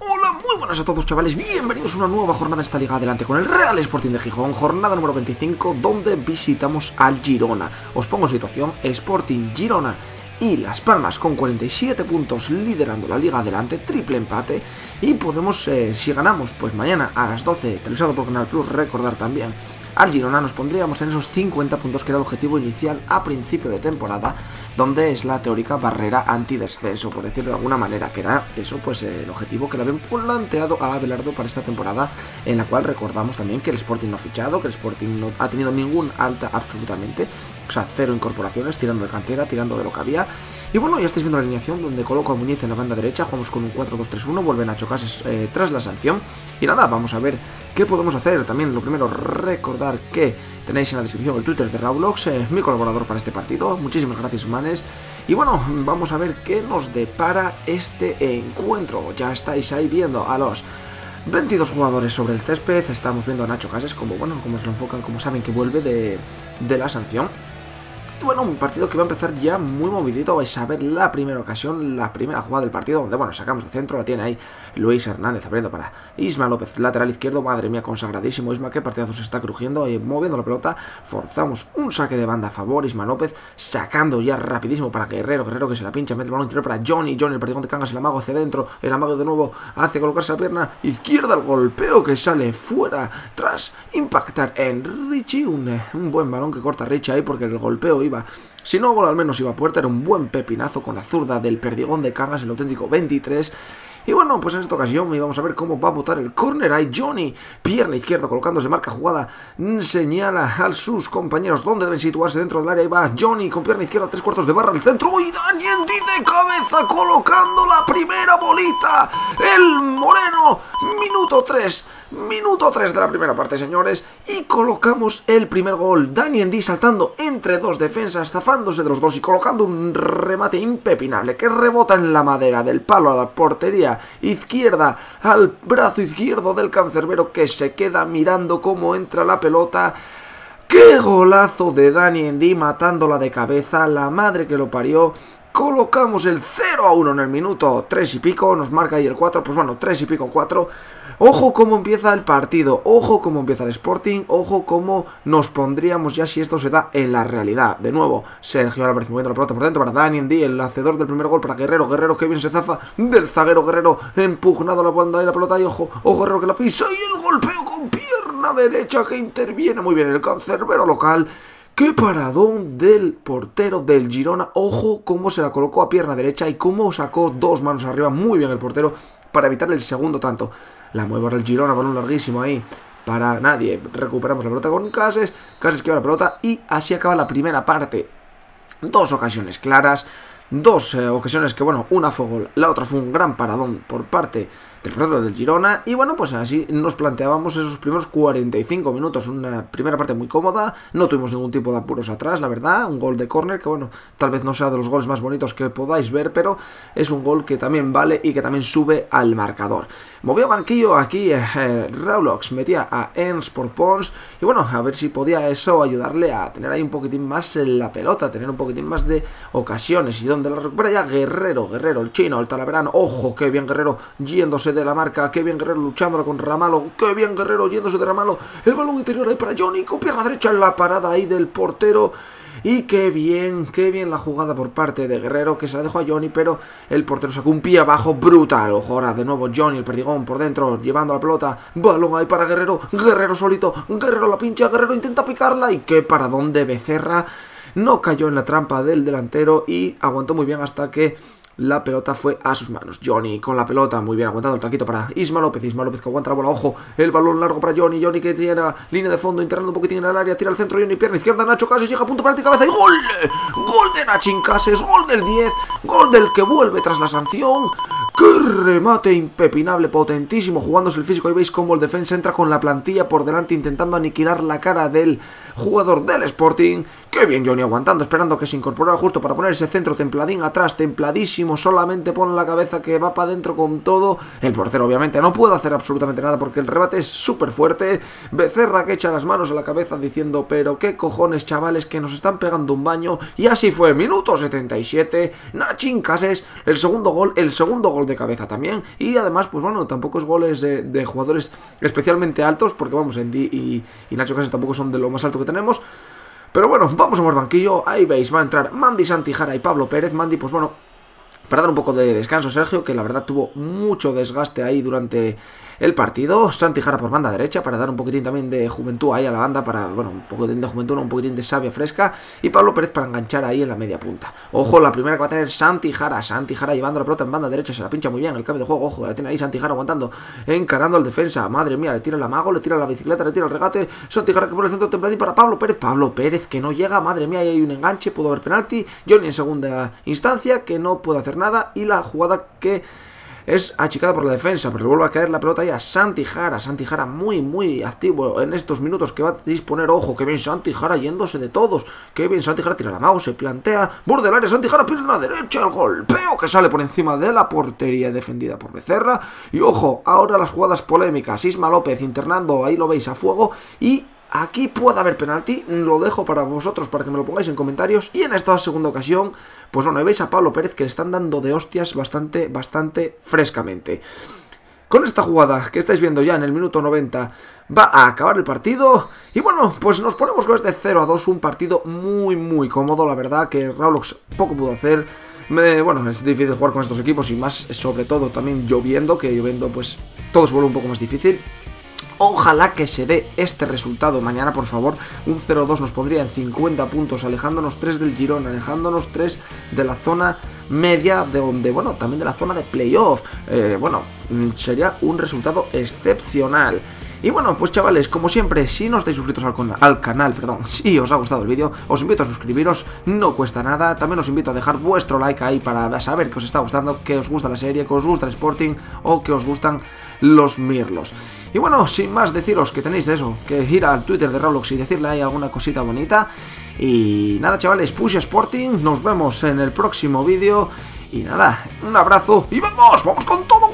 Hola, muy buenas a todos, chavales, bienvenidos a una nueva jornada en esta liga. Adelante con el Real Sporting de Gijón, jornada número 25, donde visitamos al Girona. Os pongo en situación: Sporting, Girona y Las Palmas con 47 puntos liderando la liga adelante, triple empate. Y podemos, si ganamos, pues mañana a las 12, televisado por Canal Plus, recordar también al Girona, nos pondríamos en esos 50 puntos que era el objetivo inicial a principio de temporada, donde es la teórica barrera antidescenso, por decirlo de alguna manera, que era eso, pues el objetivo que le habían planteado a Abelardo para esta temporada, en la cual recordamos también que el Sporting no ha fichado, que el Sporting no ha tenido ningún alta absolutamente, o sea, cero incorporaciones, tirando de cantera, tirando de lo que había. Y bueno, ya estáis viendo la alineación, donde coloco a Muñiz en la banda derecha, jugamos con un 4-2-3-1, vuelven a chocarse tras la sanción. Y nada, vamos a ver qué podemos hacer. También lo primero, recordar que tenéis en la descripción el Twitter de Raulox, mi colaborador para este partido. Muchísimas gracias, manes. Y bueno, vamos a ver qué nos depara este encuentro. Ya estáis ahí viendo a los 22 jugadores sobre el césped. Estamos viendo a Nacho Cases, como bueno, como se lo enfocan, como saben que vuelve de la sanción. Y bueno, un partido que va a empezar ya muy movidito. Vais a ver la primera ocasión, la primera jugada del partido, donde bueno, sacamos de centro, la tiene ahí Luis Hernández abriendo para Isma López, lateral izquierdo. Madre mía, consagradísimo Isma, qué partidazo se está crujiendo, moviendo la pelota. Forzamos un saque de banda a favor, Isma López sacando ya rapidísimo para Guerrero, Guerrero que se la pincha, mete el balón interior para Johnny, el perdigón de Cangas, el amago hacia adentro, el amago de nuevo hace colocarse la pierna izquierda, el golpeo que sale fuera tras impactar en Richie, un buen balón que corta Richie ahí, porque el golpeo iba, si no gol al menos iba a puerta. Era un buen pepinazo con la zurda del perdigón de Cangas, el auténtico 23. Y bueno, pues en esta ocasión vamos a ver cómo va a botar el córner. Ahí Johnny, pierna izquierda, colocándose, marca jugada, señala a sus compañeros dónde deben situarse dentro del área. Ahí va Johnny con pierna izquierda, 3/4 de barra al centro. Y Dani Endi de cabeza colocando la primera bolita. El moreno, minuto 3 de la primera parte, señores. Y colocamos el primer gol. Dani Endi saltando entre dos defensas, zafándose de los dos y colocando un remate impepinable que rebota en la madera del palo a la portería izquierda, al brazo izquierdo del cancerbero, que se queda mirando cómo entra la pelota. ¡Qué golazo de Dani Endi matándola de cabeza! La madre que lo parió. Colocamos el 0-1 en el minuto 3 y pico, nos marca ahí el 4, pues bueno, 3 y pico, 4. Ojo cómo empieza el partido, ojo cómo empieza el Sporting, ojo cómo nos pondríamos ya si esto se da en la realidad. De nuevo, Sergio Álvarez moviendo la pelota por dentro para Dani Endi, el hacedor del primer gol para Guerrero, Guerrero que bien se zafa del zaguero, Guerrero empugnado a la banda y la pelota y ojo Guerrero que la pisa y el golpeo con pierna derecha que interviene muy bien el cancerbero local. ¡Qué paradón del portero del Girona! Ojo cómo se la colocó a pierna derecha y cómo sacó dos manos arriba muy bien el portero para evitar el segundo tanto. La mueve ahora el Girona, balón larguísimo ahí para nadie. Recuperamos la pelota con Cases, Cases que va la pelota y así acaba la primera parte. Dos ocasiones claras, dos ocasiones que bueno, una fue gol, la otra fue un gran paradón por parte del portero del Girona. Y bueno, pues así nos planteábamos esos primeros 45 minutos, una primera parte muy cómoda, no tuvimos ningún tipo de apuros atrás, la verdad. Un gol de córner que bueno, tal vez no sea de los goles más bonitos que podáis ver, pero es un gol que también vale y que también sube al marcador. Movió banquillo aquí Raulox, metía a Ens por Pons y bueno, a ver si podía eso ayudarle a tener ahí un poquitín más la pelota, tener un poquitín más de ocasiones. Y donde la recupera ya Guerrero, el chino, el talaverano. Ojo, qué bien Guerrero yéndose de la marca, qué bien Guerrero luchándola con Ramalo, qué bien Guerrero yéndose de Ramalo, el balón interior ahí para Johnny con pierna derecha en la parada ahí del portero. Y qué bien la jugada por parte de Guerrero, que se la dejó a Johnny, pero el portero sacó un pie abajo brutal. Ojo ahora de nuevo Johnny, el perdigón por dentro, llevando la pelota, balón ahí para Guerrero, Guerrero solito, Guerrero la pincha, Guerrero intenta picarla y qué paradón de Becerra. No cayó en la trampa del delantero y aguantó muy bien hasta que la pelota fue a sus manos. Johnny con la pelota, muy bien aguantado el taquito para Isma López que aguanta la bola, ojo, el balón largo para Johnny que tiene la línea de fondo, internando un poquitín en el área, tira al centro, Johnny, pierna izquierda, Nacho Cases, llega a punto penalti, cabeza y ¡gol! ¡Gol de Nachín Cases! ¡Gol del 10! ¡Gol del que vuelve tras la sanción! ¡Qué remate impepinable, potentísimo, jugándose el físico! Ahí veis cómo el defensa entra con la plantilla por delante intentando aniquilar la cara del jugador del Sporting. ¡Qué bien Johnny aguantando, esperando que se incorporara justo para poner ese centro templadín atrás, templadísimo, solamente pone la cabeza que va para adentro con todo. El portero obviamente no puede hacer absolutamente nada porque el remate es súper fuerte. Becerra que echa las manos a la cabeza diciendo, pero qué cojones chavales que nos están pegando un baño. Y así fue, minuto 77, Nachín Cases, el segundo gol gol de cabeza también. Y además, pues bueno, tampoco es goles de jugadores especialmente altos, porque vamos, Endi y Nacho Casas tampoco son de lo más alto que tenemos. Pero bueno, vamos a ver banquillo. Ahí veis, va a entrar Mandy Santijara y Pablo Pérez. Mandy, pues bueno, para dar un poco de descanso, Sergio, que la verdad tuvo mucho desgaste ahí durante el partido. Santijara por banda derecha, para dar un poquitín también de juventud ahí a la banda, para, bueno, un poquitín de juventud, un poquitín de savia fresca. Y Pablo Pérez para enganchar ahí en la media punta. Ojo, la primera que va a tener Santijara. Santijara llevando la pelota en banda derecha, se la pincha muy bien el cambio de juego. Ojo, la tiene ahí Santijara aguantando, encarando al defensa. Madre mía, le tira el amago, le tira la bicicleta, le tira el regate. Santijara que por el centro templadín para Pablo Pérez. Pablo Pérez que no llega, madre mía, ahí hay un enganche, pudo haber penalti. Johnny en segunda instancia, que no puede hacer nada. Y la jugada que es achicada por la defensa, pero le vuelve a caer la pelota ahí a Santijara. Santijara muy activo en estos minutos que va a disponer. Ojo, que bien Santijara yéndose de todos. Que bien Santijara tira la mano, se plantea, borde del área, Santijara pierna derecha, el golpeo que sale por encima de la portería defendida por Becerra. Y ojo, ahora las jugadas polémicas. Isma López internando, ahí lo veis a fuego. Y aquí puede haber penalti, lo dejo para vosotros para que me lo pongáis en comentarios. Y en esta segunda ocasión, pues bueno, veis a Pablo Pérez que le están dando de hostias bastante frescamente. Con esta jugada que estáis viendo ya en el minuto 90 va a acabar el partido. Y bueno, pues nos ponemos con este 0-2, un partido muy cómodo, la verdad que Roblox poco pudo hacer. Bueno, es difícil jugar con estos equipos y más sobre todo también lloviendo, que lloviendo pues todo se vuelve un poco más difícil. Ojalá que se dé este resultado mañana, por favor. Un 0-2 nos pondría en 50 puntos, alejándonos 3 del Girona, alejándonos 3 de la zona media, bueno, también de la zona de playoff. Bueno, sería un resultado excepcional. Y bueno, pues chavales, como siempre, si no estáis suscritos al canal, si os ha gustado el vídeo, os invito a suscribiros, no cuesta nada. También os invito a dejar vuestro like ahí para saber que os está gustando, que os gusta la serie, que os gusta el Sporting o que os gustan los mirlos. Y bueno, sin más deciros que tenéis eso, que ir al Twitter de Roblox y decirle ahí alguna cosita bonita. Y nada chavales, Push Sporting, nos vemos en el próximo vídeo. Y nada, un abrazo y ¡vamos! ¡Vamos con todo!